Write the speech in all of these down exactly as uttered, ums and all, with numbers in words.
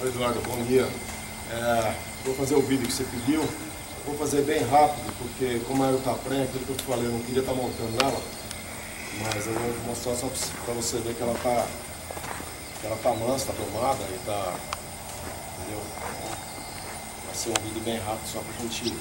Oi, Eduardo, bom dia. É, vou fazer o vídeo que você pediu. Vou fazer bem rápido, porque como era o Capren, aquilo que eu te falei, eu não queria estar montando nela. Mas eu vou mostrar só para você ver que ela tá, que ela tá mansa, tá domada e tá... Entendeu? Vai ser um vídeo bem rápido só pra gente...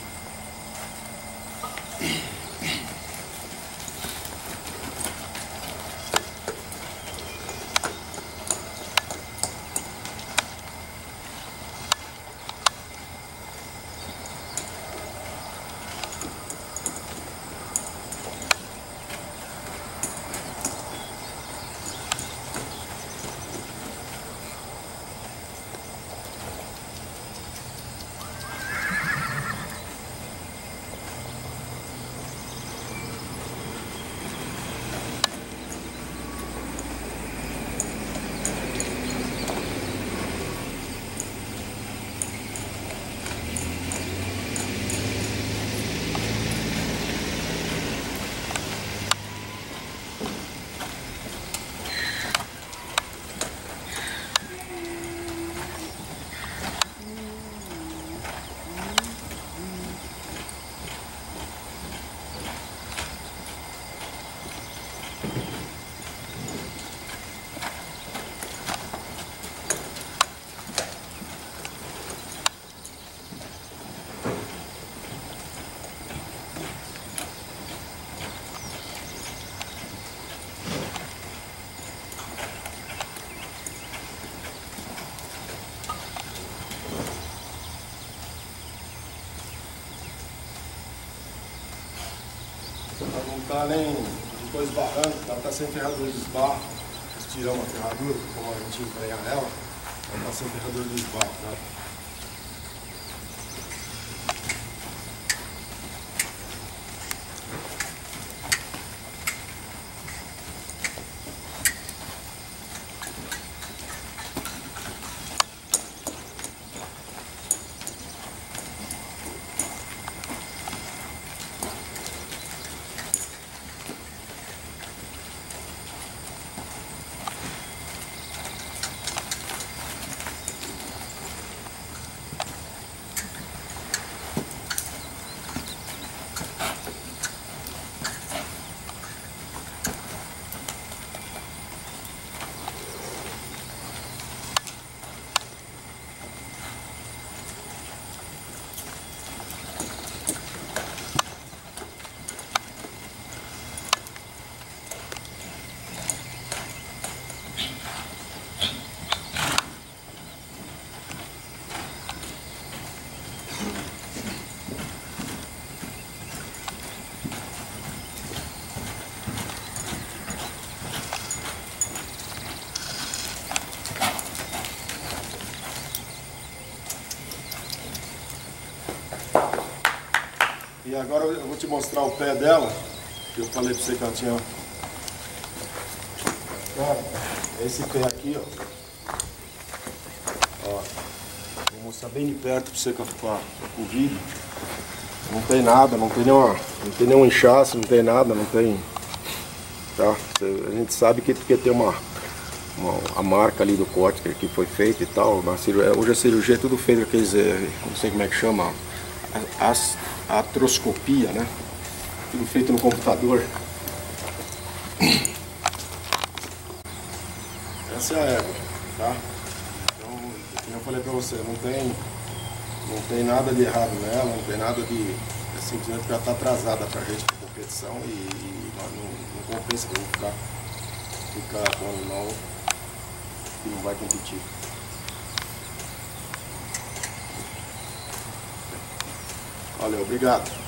Ela não tá nem depois barrando, ela tá sem ferradura de esbarro. Nós tiramos a ferradura, como a gente emprenhar ela, ela tá sem ferradura de esbarro, tá? E agora eu vou te mostrar o pé dela, que eu falei pra você que ela tinha. Cara, esse pé aqui, ó. Ó, vou mostrar bem de perto pra você com, a, com o vídeo. Não tem nada, não tem nenhuma, não tem nenhum inchaço, não tem nada, não tem. Tá? A gente sabe que, que tem uma, uma a marca ali do corte que, que foi feito e tal. Mas hoje a cirurgia é tudo feito aqueles, não sei como é que chama, as a artroscopia, né? Tudo feito no computador. Essa é a égua, tá? Então, como eu falei pra você, não tem, não tem nada de errado nela, não tem nada de... É simplesmente porque ela tá atrasada pra gente pra competição e, e nós não, não compensa que eu vou ficar, ficar com o animal que não vai competir. Valeu, obrigado.